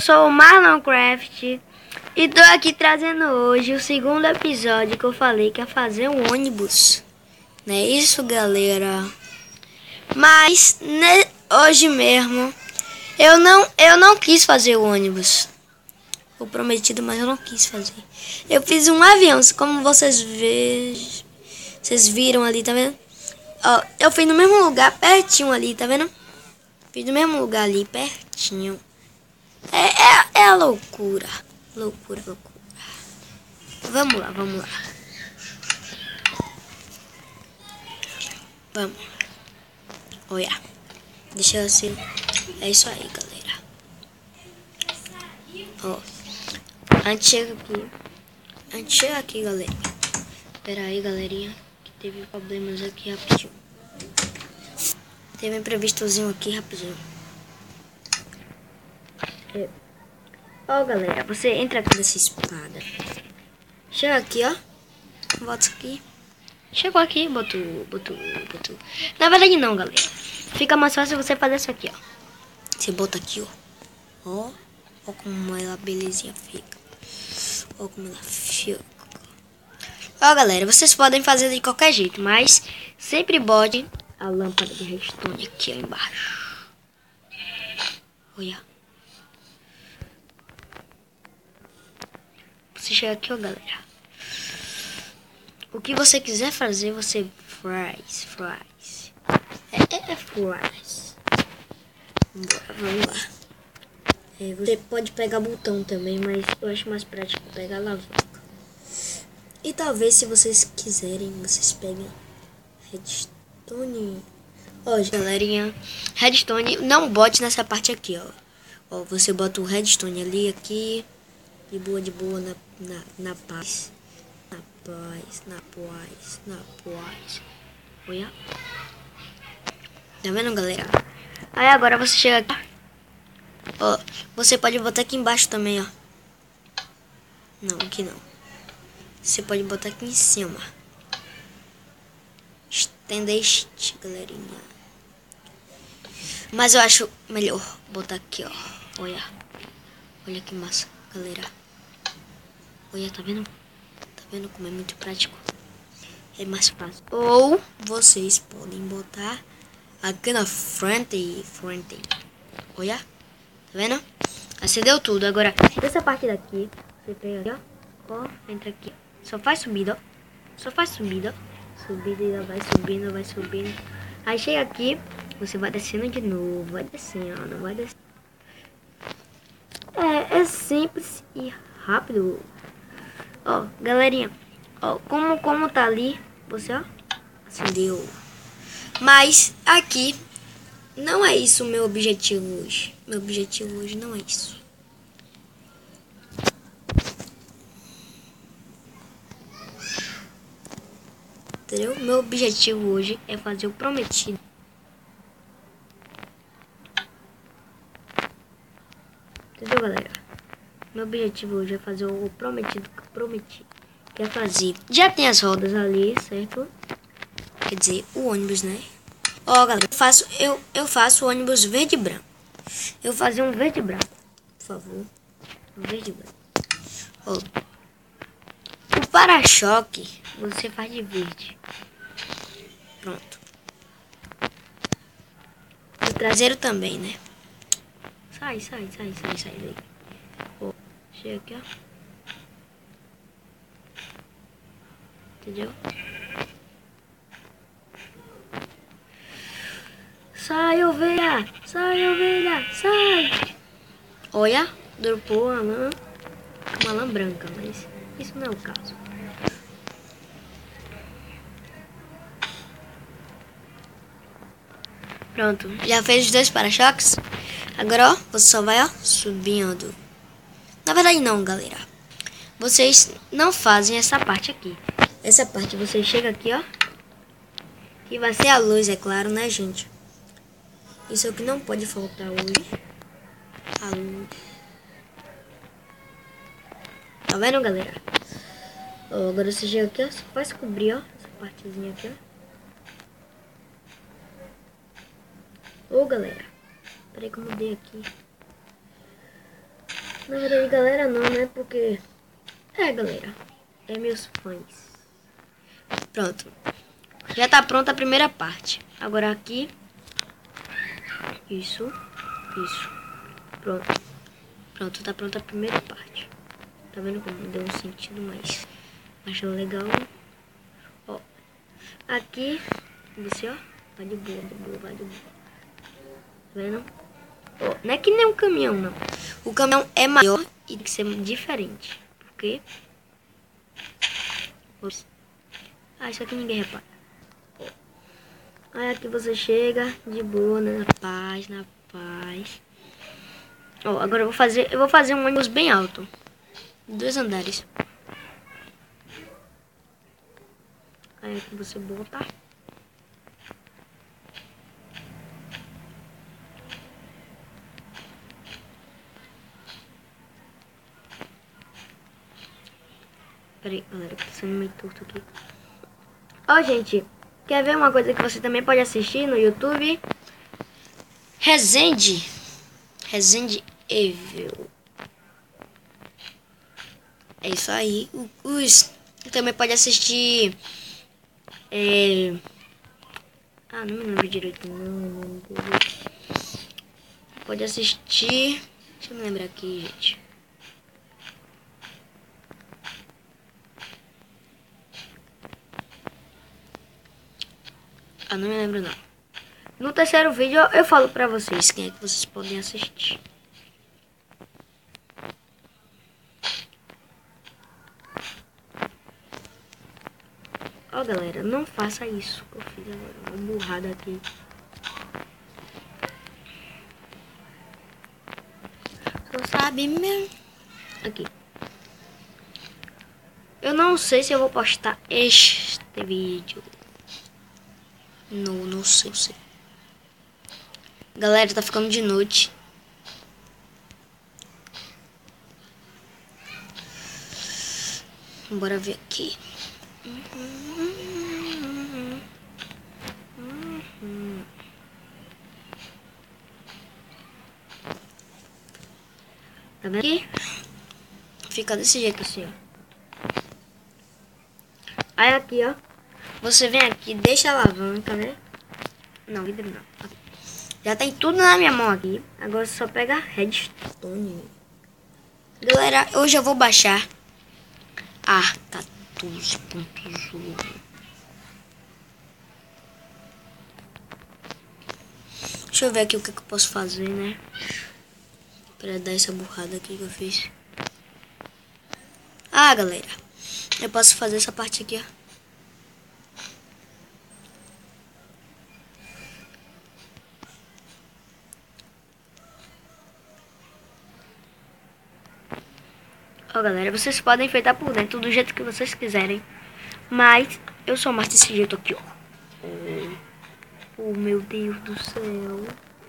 sou o MarlonCraft e tô aqui trazendo hoje o segundo episódio que eu falei que ia fazer um ônibus. Não é isso, galera? Mas hoje mesmo eu não quis fazer o ônibus. O prometido, mas eu não quis fazer. Eu fiz um avião, como vocês viram ali, tá vendo? Ó, eu fiz no mesmo lugar, pertinho ali, tá vendo? Fiz no mesmo lugar ali, pertinho. É a loucura. Loucura. Vamos lá. Vamos. Olha. Deixa eu assim. É isso aí, galera. Ó. A gente chega aqui, galera. Pera aí, galerinha. Que teve problemas aqui rapidinho. Teve um imprevistozinho aqui rapidinho. Ó, galera, você entra aqui nessa espada. Chega aqui, ó. Bota isso aqui. Chegou aqui, botou. Na verdade não, galera. Fica mais fácil você fazer isso aqui, ó. Você bota aqui, ó. Ó como ela belezinha fica. Ó como ela fica. Ó, galera, vocês podem fazer de qualquer jeito, mas sempre bote a lâmpada de redstone aqui, ó, embaixo. Olha. Você chega aqui, ó, galera. O que você quiser fazer, você faz. Faz. Vamos lá. Você pode pegar botão também, mas eu acho mais prático pegar a alavanca. E talvez, se vocês quiserem, vocês peguem redstone. Ó, galerinha, redstone, não bote nessa parte aqui, ó. Ó, você bota o redstone ali, aqui. De boa, na paz. Na paz. Olha. Tá vendo, galera? Aí agora você chega aqui. Ó, você pode botar aqui embaixo também, ó. Não, aqui não. Você pode botar aqui em cima. Estender este, galerinha. Mas eu acho melhor botar aqui, ó. Olha. Olha que massa, galera. Olha, tá vendo? Tá vendo como é muito prático? É mais fácil. Ou vocês podem botar aqui na frente. Olha. Tá vendo? Acendeu tudo. Agora, dessa parte daqui, você pega aqui, ó. Entra aqui. Só faz subida, ó. Subida e vai subindo. Aí chega aqui, você vai descendo de novo. Vai descendo. É simples e rápido. Ó, galerinha. Ó, como tá ali, você, ó, acendeu. Mas aqui não é isso o meu objetivo hoje. Meu objetivo hoje não é isso. Entendeu? Meu objetivo hoje é fazer o prometido. Entendeu, galera? Meu objetivo hoje é fazer o prometido que eu prometi. Que é fazer. Já tem as rodas ali, certo? Quer dizer, o ônibus, né? Ó, galera, eu faço o ônibus verde e branco. Eu vou fazer um verde e branco, por favor. Um verde e branco. Ó. O para-choque você faz de verde. Pronto. O traseiro também, né? Sai daí. Ó, chega aqui, ó. Entendeu? Sai, ovelha! Sai! Olha, dropou uma lã branca, mas isso não é o caso. Pronto, já fez os dois para-choques. Agora, ó, você só vai, ó, subindo. Na verdade não, galera. Vocês não fazem essa parte aqui. Essa parte você chega aqui, ó. Que vai ser a luz, é claro, né, gente? Isso é o que não pode faltar hoje. A luz. Tá vendo, galera? Ó, agora você chega aqui, ó. Só faz cobrir, ó. Essa partezinha aqui, ó. Ô, galera. Peraí que eu mudei aqui. Na verdade, galera, não, né? Porque... galera. É meus fãs. Pronto. Já tá pronta a primeira parte. Agora aqui. Isso. Pronto. Pronto, tá pronta a primeira parte. Tá vendo como deu um sentido mais legal? Ó. Aqui. Você, ó. Vai de boa, vai de boa. Tá vendo? Ó, não é que nem um caminhão, não. O caminhão é maior e tem que ser diferente. Por quê? Isso aqui ninguém repara. Aí aqui você chega de boa, né? Na paz. Ó, agora eu vou fazer um ônibus bem alto. 2 andares. Aí aqui você bota. Peraí, galera, tá sendo meio torto aqui. Ó, gente, quer ver uma coisa que você também pode assistir no YouTube? Resident Evil. É isso aí. Também pode assistir. Não me lembro direito. Não. Pode assistir. Deixa eu me lembrar aqui, gente. Não me lembro não. No terceiro vídeo eu falo pra vocês quem é que vocês podem assistir. Ó, galera, não faça isso que eu fiz agora. Uma burrada aqui. Só sabe mesmo. Aqui. Eu não sei se eu vou postar este vídeo. Não sei. Galera, tá ficando de noite. Bora ver aqui. Tá vendo aqui? Fica desse jeito assim, ó. Aí aqui, ó. Você vem aqui, deixa a alavanca, né? Não, vidro não. Já tem tudo na minha mão aqui. Agora só pega a redstone. Galera, hoje eu vou baixar a 14.1. Deixa eu ver aqui o que eu posso fazer, né? Pra dar essa burrada aqui que eu fiz. Galera. Eu posso fazer essa parte aqui, ó. Ó, galera, vocês podem enfeitar por dentro do jeito que vocês quiserem. Mas eu sou mais desse jeito aqui, ó. Oh, meu Deus do céu.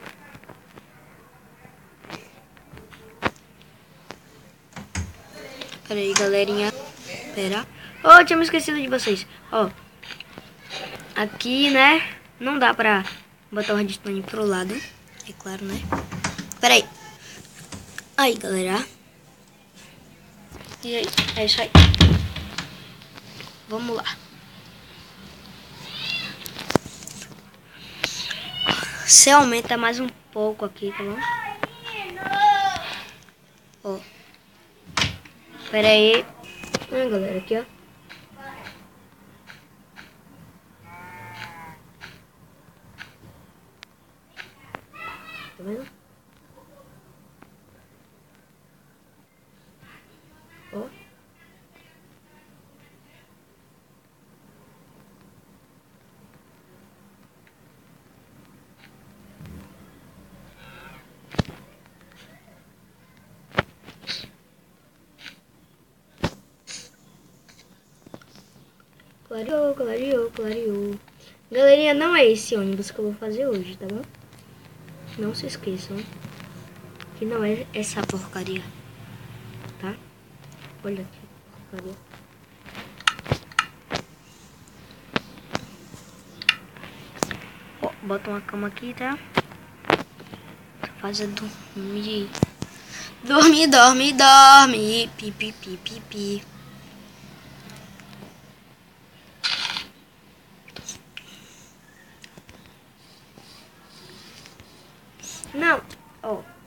Pera aí, galerinha. Pera. Eu tinha me esquecido de vocês. Ó. Aqui, né? Não dá pra botar o redstone pro lado. É claro, né? Pera aí. Aí, galera. E aí, é isso aí. Vamos lá. Você aumenta mais um pouco aqui, tá bom? Ó. Pera aí. Galera, aqui, ó. Tá vendo? Ó. Clareou. Galerinha, não é esse ônibus que eu vou fazer hoje, tá bom? Não se esqueçam que não é essa porcaria, tá? Olha aqui, porcaria. Ó, bota uma cama aqui, tá? Fazer dormir. Dorme, dorme, dorme. Pi, pi, pi, pi, pi. Não. Oh.